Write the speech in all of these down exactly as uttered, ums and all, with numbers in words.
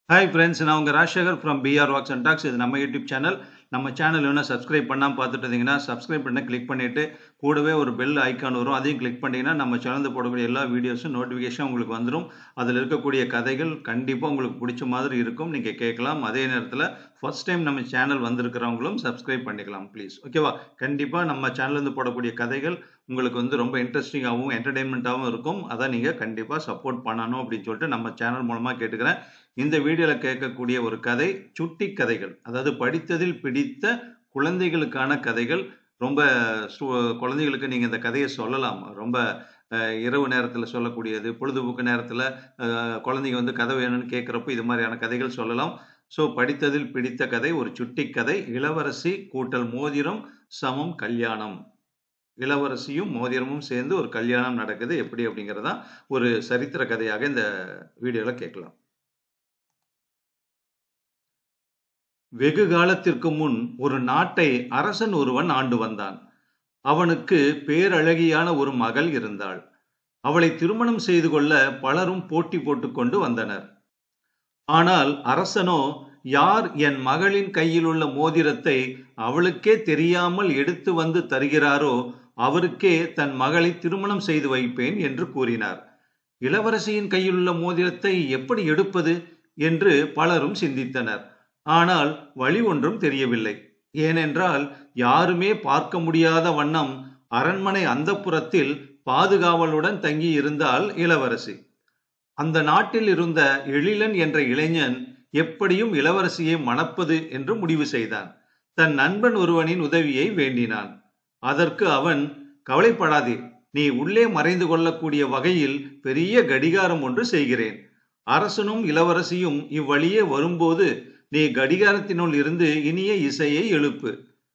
Hi friends, நான் உங்க Rajasekar from B R Walks and Talks. இது நம்ம யூடியூப் சேனல். நம்ம சேனல் இன்னும் சப்ஸ்கிரைப் பண்ணாம பார்த்துட்டு இருந்தீங்கன்னா சப்ஸ்கிரைப் பண்ண கிளிக் பண்ணிட்டு கூடவே ஒரு பெல் ஐகான் வரும். அதையும் கிளிக் பண்ணீங்கன்னா நம்ம சேனல்ல போடக்கூடிய எல்லா வீடியோஸும் நோட்டிஃபிகேஷன் உங்களுக்கு வந்துரும். அதில் இருக்கக்கூடிய கதைகள் கண்டிப்பாக உங்களுக்கு பிடிச்ச மாதிரி இருக்கும். நீங்கள் கேட்கலாம். அதே நேரத்தில் ஃபர்ஸ்ட் டைம் நம்ம சேனல் வந்திருக்கிறவங்களும் சப்ஸ்கிரைப் பண்ணிக்கலாம் ப்ளீஸ். ஓகேவா? கண்டிப்பாக நம்ம சேனல்லேருந்து போடக்கூடிய கதைகள் உங்களுக்கு வந்து ரொம்ப இன்ட்ரெஸ்டிங்காகவும் என்டர்டெயின்மெண்ட்டாகவும் இருக்கும். அதை நீங்கள் கண்டிப்பாக சப்போர்ட் பண்ணணும் அப்படின்னு சொல்லிட்டு நம்ம சேனல் மூலமாக கேட்டுக்கிறேன். இந்த வீடியோல கேட்கக்கூடிய ஒரு கதை சுட்டி கதைகள், அதாவது படித்ததில் பிடித்த குழந்தைகளுக்கான கதைகள். ரொம்ப குழந்தைகளுக்கு நீங்க இந்த கதையை சொல்லலாம். ரொம்ப இரவு நேரத்தில் சொல்லக்கூடியது, பொழுதுபோக்கு நேரத்தில் குழந்தைங்க வந்து கதை வேணும்னு கேட்குறப்போ இது மாதிரியான கதைகள் சொல்லலாம். ஸோ படித்ததில் பிடித்த கதை ஒரு சுட்டி கதை. இளவரசி கூட்டல் மோதிரம் சமம் கல்யாணம். இளவரசியும் மோதிரமும் சேர்ந்து ஒரு கல்யாணம் நடக்குது. எப்படி அப்படிங்கிறதா ஒரு சரித்திர கதையாக இந்த வீடியோல கேட்கலாம். வெகு காலத்திற்கு முன் ஒரு நாட்டை அரசன் ஒருவன் ஆண்டு வந்தான். அவனுக்கு பேரழகியான ஒரு மகள் இருந்தாள். அவளை திருமணம் செய்து கொள்ள பலரும் போட்டி போட்டுக் கொண்டு வந்தனர். ஆனால் அரசனோ, யார் என் மகளின் கையில் உள்ள மோதிரத்தை அவளுக்கே தெரியாமல் எடுத்து வந்து தருகிறாரோ அவருக்கே தன் மகளை திருமணம் செய்து வைப்பேன் என்று கூறினார். இளவரசியின் கையில் உள்ள மோதிரத்தை எப்படி எடுப்பது என்று பலரும் சிந்தித்தனர். ஆனால் வழி ஒன்றும் தெரியவில்லை. ஏனென்றால் யாருமே பார்க்க முடியாத வண்ணம் அரண்மனை அந்தப்புறத்தில் பாதுகாவலுடன் தங்கி இருந்தாள் இளவரசி. அந்த நாட்டில் இருந்த எழிலன் என்ற இளைஞன் எப்படியும் இளவரசியை மணப்பது என்று முடிவு செய்தான். தன் நண்பன் ஒருவனின் உதவியை வேண்டினான். அதற்கு அவன், கவலைப்படாதே, நீ உள்ளே மறைந்து கொள்ளக்கூடிய வகையில் பெரிய கடிகாரம் ஒன்று செய்கிறேன். அரசனும் இளவரசியும் இவ்வழியே வரும்போது நீ கடிகாரத்தினுள் இருந்து இனிய இசையை எழுப்பு.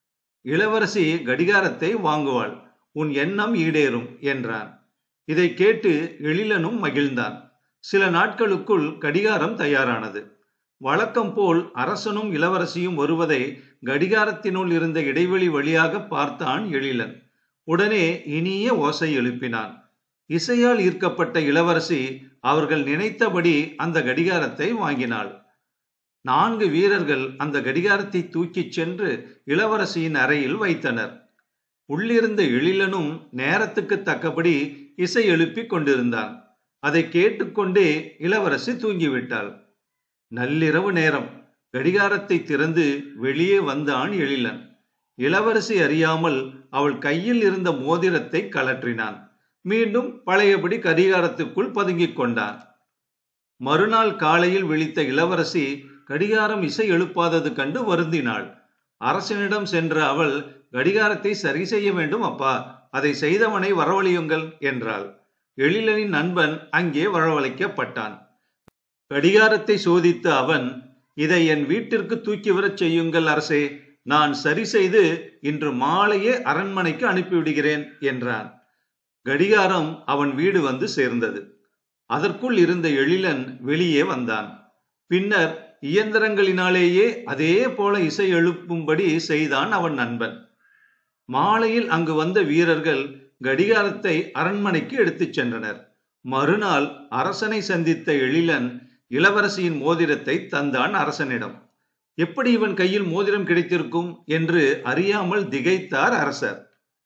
இளவரசி கடிகாரத்தை வாங்குவாள். உன் எண்ணம் ஈடேறும் என்றான். இதை கேட்டு எழிலனும் மகிழ்ந்தான். சில நாட்களுக்குள் கடிகாரம் தயாரானது. வழக்கம் போல் அரசனும் இளவரசியும் வருவதை கடிகாரத்தினுள் இருந்த இடைவெளி வழியாக பார்த்தான் எழிலன். உடனே இனிய ஓசை எழுப்பினான். இசையால் ஈர்க்கப்பட்ட இளவரசி அவர்கள் நினைத்தபடி அந்த கடிகாரத்தை வாங்கினாள். நான்கு வீரர்கள் அந்த கடிகாரத்தை தூக்கிச் சென்று இளவரசியின் அறையில் வைத்தனர். உள்ளிருந்த எழிலனும் நேரத்துக்கு தக்கபடி இசை எழுப்பி கொண்டிருந்தான். அதை கேட்டுக்கொண்டே இளவரசி தூங்கிவிட்டாள். நள்ளிரவு நேரம். கடிகாரத்தை திறந்து வெளியே வந்தான் எழிலன். இளவரசி அறியாமல் அவள் கையில் இருந்த மோதிரத்தை கழற்றினான். மீண்டும் பழையபடி கடிகாரத்துக்குள் பதுங்கிக் கொண்டான். மறுநாள் காலையில் விழித்த இளவரசி கடிகாரம் இசை எழுப்பாதது கண்டு வருந்தினாள். அரசனிடம் சென்ற அவள், கடிகாரத்தை சரி செய்ய வேண்டும் அப்பா, அதை செய்தவனை வரவழையுங்கள் என்றாள். எழிலனின் நண்பன் அங்கே வரவழைக்கப்பட்டான். கடிகாரத்தை சோதித்த அவன், இதை என் வீட்டிற்கு தூக்கி வரச் செய்யுங்கள் அரசே, நான் சரி செய்து இன்று மாலையே அரண்மனைக்கு அனுப்பிவிடுகிறேன் என்றான். கடிகாரம் அவன் வீடு வந்து சேர்ந்தது. அதற்குள் இருந்த எழிலன் வெளியே வந்தான். பின்னர் இயந்திரங்களினாலேயே அதே போல இசை எழுப்பும்படி செய்தான் அவன் நண்பன். மாலையில் அங்கு வந்த வீரர்கள் கடிகாரத்தை அரண்மனைக்கு எடுத்துச் சென்றனர். மறுநாள் அரசனை சந்தித்த எழிலன் இளவரசியின் மோதிரத்தை தந்தான் அரசனிடம். எப்படி இவன் கையில் மோதிரம் கிடைத்திருக்கும் என்று அறியாமல் திகைத்தார் அரசர்.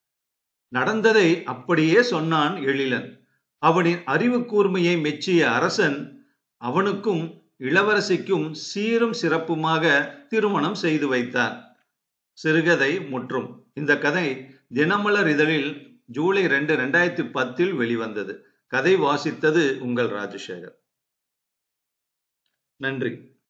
நடந்ததை அப்படியே சொன்னான் எழிலன். அவனின் அறிவு கூர்மையை மெச்சிய அரசன் அவனுக்கும் இளவரசிக்கும் சீரும் சிறப்புமாக திருமணம் செய்து வைத்தான். சிறுகதை முற்றும். இந்த கதை தினமலர் இதழில் ஜூலை ரெண்டு ரெண்டாயிரத்தி பத்தில் வெளிவந்தது. கதை வாசித்தது உங்கள் ராஜசேகர். நன்றி.